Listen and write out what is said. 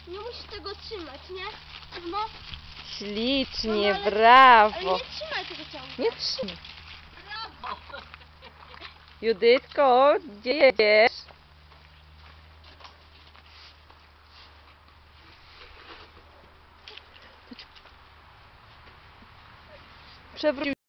Nie musisz tego trzymać, nie? No. Ślicznie, Ale brawo. nie trzymaj tego ciągle. Nie trzymaj. Brawo. Judytko, gdzie jedziesz? Przewrócił